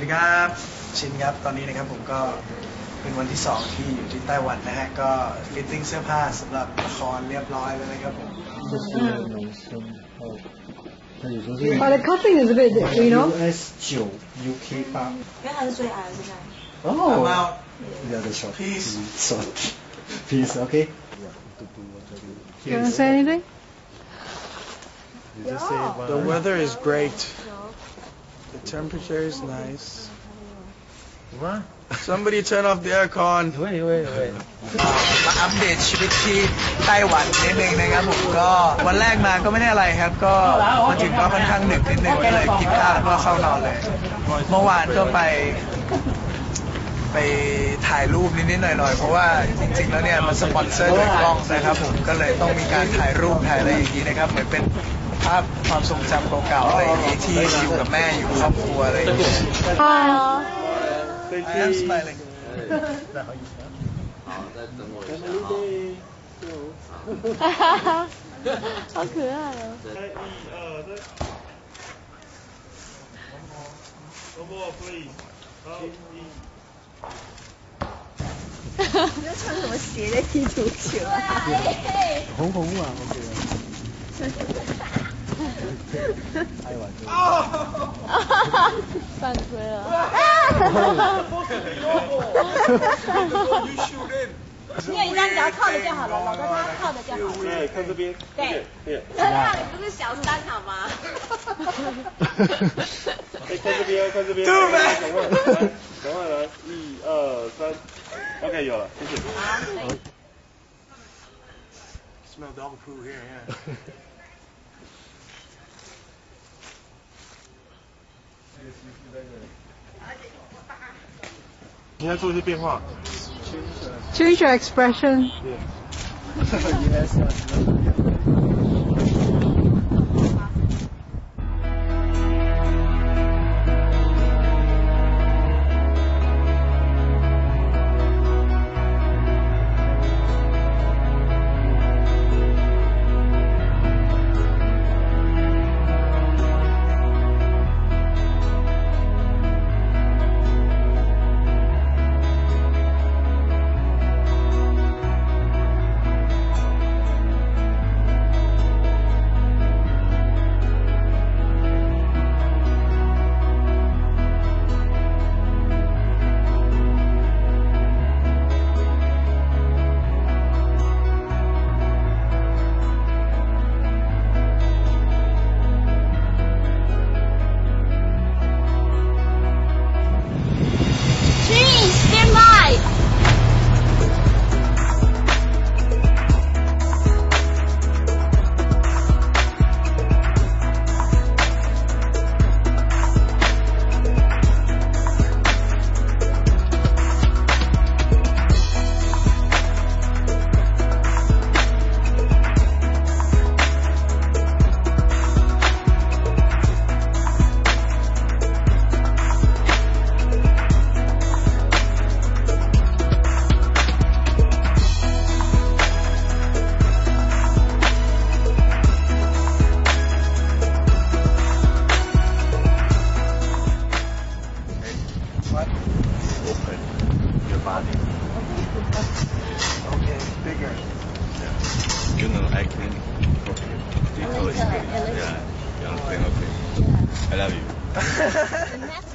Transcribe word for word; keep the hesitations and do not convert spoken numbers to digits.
วัสดีครับชินครับตอนนี้นะครับผมก็เป็นวันที่สองที่อยู่ที่ไต้หวันนะฮะก็ฟิตติ้งเสื้อผ้าสำหรับละครเรียบร้อยแล้วนะครับผม Oh, the cutting is a bit, you know. U S 九 U K 八。 因为他是最矮的现在。 Oh. I'm out. The other shot. Peace. Short. Peace. Okay. You want to say anything? You just say bye. The weather is great. The temperature is nice. What? Somebody turn off the aircon. Wait, wait, wait. มาอัปเดตชีวิตที่ไต้หวันนิดนึงนะครับผมก็วันแรกมาก็ไม่ได้อะไรครับก็มาถึงก็ค่อนข้างดึกนิดนึงก็เลยกินข้าวแล้วก็เข้านอนเลยเมื่อวานก็ไปไปถ่ายรูปนิดๆหน่อยๆเพราะว่าจริงๆแล้วเนี่ยมันสปอนเซอร์โดยกล้องนะครับผมก็เลยต้องมีการถ่ายรูปถ่ายอะไรอย่างนี้นะครับเหมือนเป็นภาพความทรงจำเก่าๆอะไรอย่างนี้ที่อยู่กับแม่อยู่ครอบครัวอะไรอย่างนี้ I am smiling 好，再等我一下啊。好可爱哦。 你在穿什么鞋在踢足球啊？ 红红啊，我觉得。太晚了。 犯规了。你有一张只要靠着就好了，老哥他靠着就好了。 对，看这边。 对。 那你不是小三好吗？ 哎，看这边，看这边。 对不对？ 赶快来，赶快来，一二三。OK， 有了，谢谢。 好，可以。 Smell dog poo here, yeah. 你要做一些变化。 Change your expression. Yes. Okay, bigger. Yeah. You know, I can. Okay. You know, it's good. Yeah. You understand? Okay. I love you.